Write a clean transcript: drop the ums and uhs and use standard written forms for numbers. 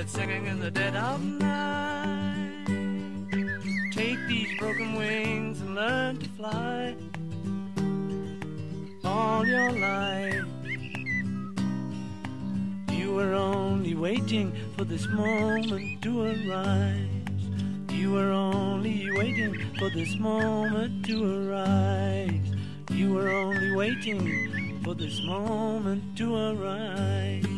birds singing in the dead of night. Take these broken wings and learn to fly. All your life you were only waiting for this moment to arise. You were only waiting for this moment to arise. You were only waiting for this moment to arise.